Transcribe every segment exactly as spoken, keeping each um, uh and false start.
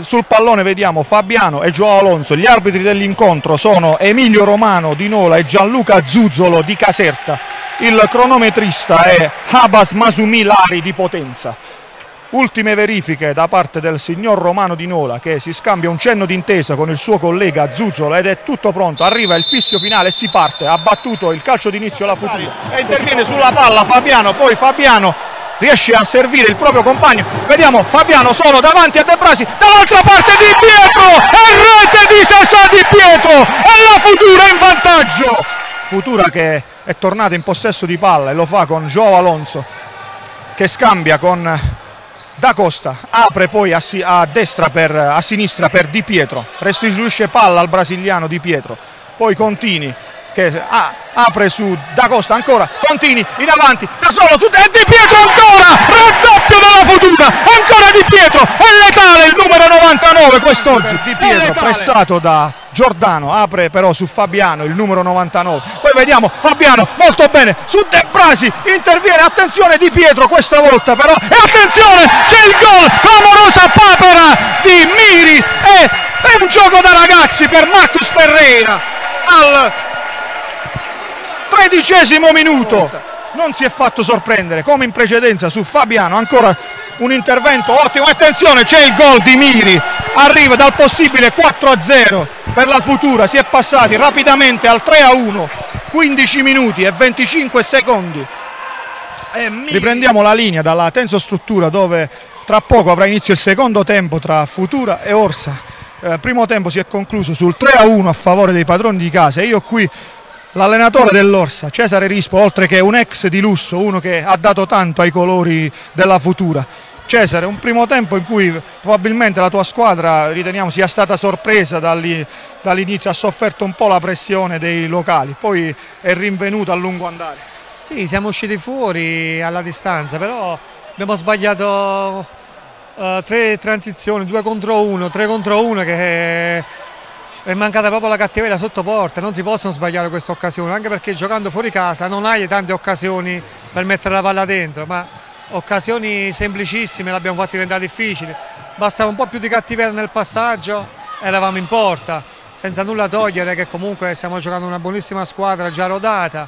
sul pallone vediamo Fabiano e Joao Alonso. Gli arbitri dell'incontro sono Emilio Romano di Nola e Gianluca Zuzzolo di Caserta. Il cronometrista è Abbas Masumi Lari di Potenza. Ultime verifiche da parte del signor Romano di Nola, che si scambia un cenno d'intesa con il suo collega Zuzzolo, ed è tutto pronto. Arriva il fischio finale e si parte. Ha battuto il calcio d'inizio la Futura e interviene sulla palla Fabiano, poi Fabiano riesce a servire il proprio compagno. Vediamo Fabiano solo davanti a De Brasi, dall'altra parte Di Pietro e rete di Sasà Di Pietro e la Futura in vantaggio. Futura che è tornata in possesso di palla e lo fa con Joao Alonso, che scambia con Da Costa, apre poi a, si a destra per, a sinistra per Di Pietro, restituisce palla al brasiliano Di Pietro, poi Contini che ah, apre su Da Costa, ancora Contini in avanti da solo su e Di Pietro ancora, raddoppio della Futura, ancora Di Pietro, è letale il numero novantanove quest'oggi. Di Pietro pressato da Giordano, apre però su Fabiano, il numero novantanove, poi vediamo Fabiano molto bene su De Brasi, interviene, attenzione Di Pietro questa volta però, e attenzione c'è il gol, clamorosa papera di Miri, e è un gioco da ragazzi per Marcus Ferreira al tredicesimo minuto. Non si è fatto sorprendere come in precedenza su Fabiano, ancora un intervento ottimo, attenzione c'è il gol di Miri, arriva dal possibile quattro a zero per la Futura, si è passati rapidamente al tre a uno, quindici minuti e venticinque secondi. E riprendiamo la linea dalla tensostruttura, dove tra poco avrà inizio il secondo tempo tra Futura e Orsa. Eh, primo tempo si è concluso sul tre a uno a favore dei padroni di casa, e io qui l'allenatore dell'Orsa, Cesare Rispo, oltre che un ex di lusso, uno che ha dato tanto ai colori della Futura. Cesare, un primo tempo in cui probabilmente la tua squadra riteniamo sia stata sorpresa dall'inizio, ha sofferto un po' la pressione dei locali, poi è rinvenuta a lungo andare. Sì, siamo usciti fuori alla distanza, però abbiamo sbagliato uh, tre transizioni, due contro uno, tre contro uno, che è mancata proprio la cattiveria sotto porta. Non si possono sbagliare queste occasioni, anche perché giocando fuori casa non hai tante occasioni per mettere la palla dentro, ma occasioni semplicissime le abbiamo fatte diventare difficili. Bastava un po' più di cattiveria nel passaggio, eravamo in porta, senza nulla togliere che comunque stiamo giocando una buonissima squadra già rodata,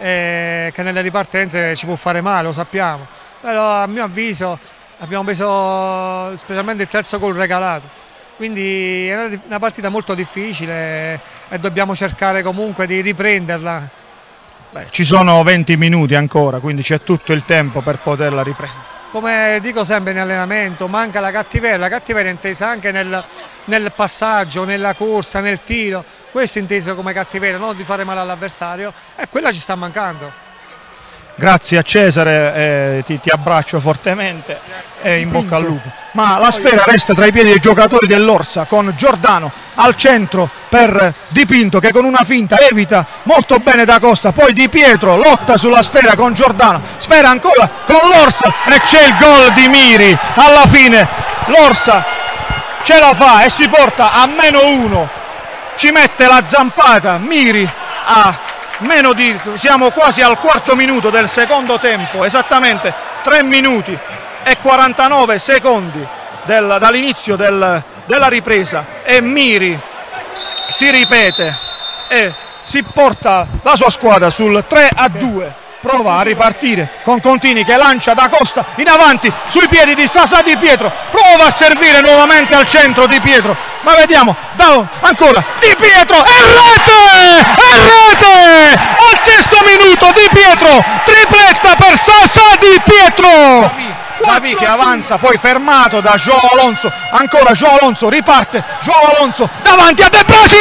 eh, che nelle ripartenze ci può fare male, lo sappiamo, però a mio avviso abbiamo preso specialmente il terzo gol regalato. Quindi è una partita molto difficile e dobbiamo cercare comunque di riprenderla. Beh, ci sono venti minuti ancora, quindi c'è tutto il tempo per poterla riprendere. Come dico sempre in allenamento, manca la cattiveria, la cattiveria è intesa anche nel, nel passaggio, nella corsa, nel tiro. Questo è inteso come cattiveria, non di fare male all'avversario, e quella ci sta mancando. Grazie a Cesare, eh, ti, ti abbraccio fortemente e in bocca al lupo. Ma la sfera resta tra i piedi dei giocatori dell'Orsa, con Giordano al centro per Di Pinto, che con una finta evita molto bene Da Costa, poi Di Pietro lotta sulla sfera con Giordano, sfera ancora con l'Orsa e c'è il gol di Miri. Alla fine l'Orsa ce la fa e si porta a meno uno, ci mette la zampata Miri a meno di, siamo quasi al quarto minuto del secondo tempo, esattamente tre minuti e quarantanove secondi del, dall'inizio del, della ripresa, e Miri si ripete e si porta la sua squadra sul tre a due. Prova a ripartire con Contini che lancia Da Costa in avanti sui piedi di Sasà Di Pietro, prova a servire nuovamente al centro Di Pietro, ma vediamo down, ancora Di Pietro e rete! E rete! Al sesto minuto Di Pietro, tripletta per Sasà Di Pietro. Davi che avanza, poi fermato da Joao Alonso, ancora Joao Alonso, riparte Joao Alonso davanti a De Brasi,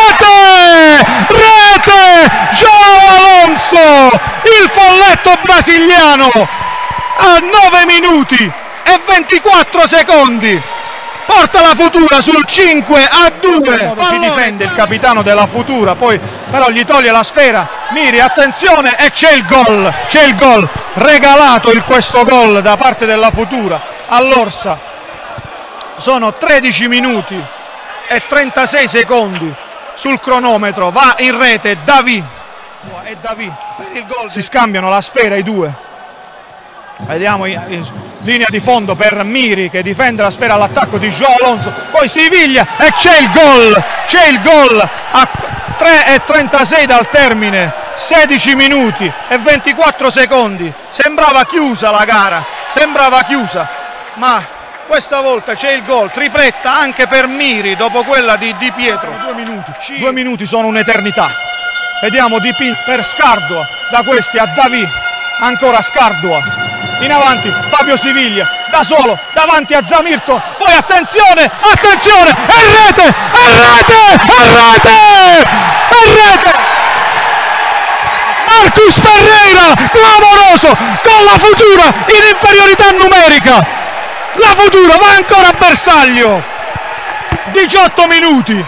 rete! Rete! Joao Alonso, il folletto brasiliano a nove minuti e ventiquattro secondi porta la Futura sul cinque a due. Si difende il capitano della Futura, poi però gli toglie la sfera Miri, attenzione, e c'è il gol, c'è il gol regalato, il questo gol da parte della Futura all'Orsa. Sono tredici minuti e trentasei secondi sul cronometro, va in rete Davi e Davi per il gol. Si scambiano la sfera i due, Vediamo in, in, linea di fondo per Miri che difende la sfera all'attacco di João Alonso, poi Siviglia e c'è il gol, c'è il gol a tre e trentasei dal termine, sedici minuti e ventiquattro secondi, sembrava chiusa la gara, sembrava chiusa, ma questa volta c'è il gol, tripletta anche per Miri dopo quella di Di Pietro. Due minuti, due minuti sono un'eternità. Vediamo Di Pietro per Scardua, da questi a Davi, ancora Scardua, in avanti Fabio Siviglia, da solo, davanti a Zamirto, poi attenzione, attenzione, e rete, e rete, e rete, e rete! Marcus Ferreira, clamoroso, con la Futura in inferiorità numerica. La Futura va ancora a bersaglio, diciotto minuti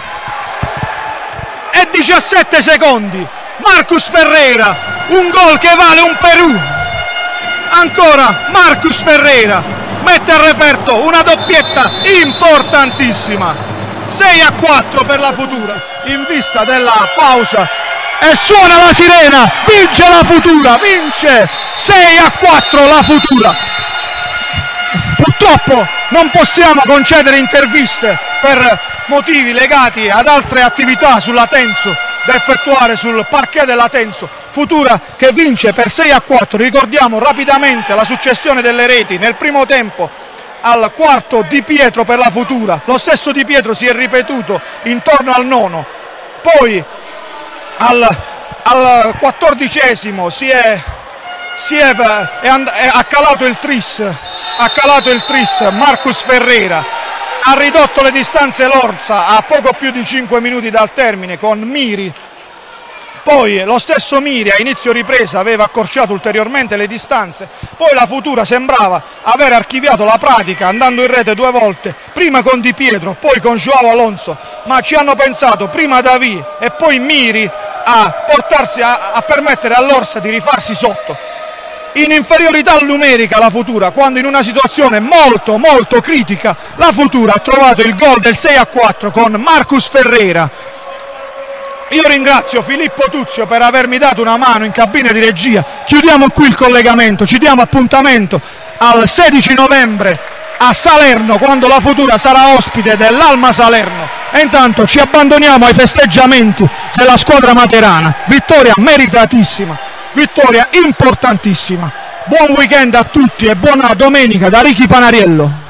e diciassette secondi, Marcus Ferreira, un gol che vale un Perù, ancora Marcus Ferreira, mette a referto una doppietta importantissima, sei a quattro per la Futura, in vista della pausa, e suona la sirena, vince la Futura, vince, sei a quattro la Futura. Purtroppo non possiamo concedere interviste per motivi legati ad altre attività sulla Tenso da effettuare sul parquet della Tenso. Futura che vince per sei a quattro, ricordiamo rapidamente la successione delle reti. Nel primo tempo al quarto Di Pietro per la Futura, lo stesso Di Pietro si è ripetuto intorno al nono, poi al, al quattordicesimo si è, si è, è, and- è ha calato il tris ha calato il tris Marcus Ferreira, ha ridotto le distanze l'Orsa a poco più di cinque minuti dal termine con Miri, poi lo stesso Miri a inizio ripresa aveva accorciato ulteriormente le distanze, poi la Futura sembrava aver archiviato la pratica andando in rete due volte, prima con Di Pietro, poi con João Alonso, ma ci hanno pensato prima Davi e poi Miri a portarsi a, a permettere all'Orsa di rifarsi sotto. In inferiorità numerica la Futura, quando in una situazione molto molto critica la Futura ha trovato il gol del sei a quattro con Marcus Ferreira. Io ringrazio Filippo Tuzio per avermi dato una mano in cabina di regia. Chiudiamo qui il collegamento, ci diamo appuntamento al sedici novembre a Salerno, quando la Futura sarà ospite dell'Alma Salerno, e intanto ci abbandoniamo ai festeggiamenti della squadra materana. Vittoria meritatissima, vittoria importantissima. Buon weekend a tutti e buona domenica da Ricky Panariello.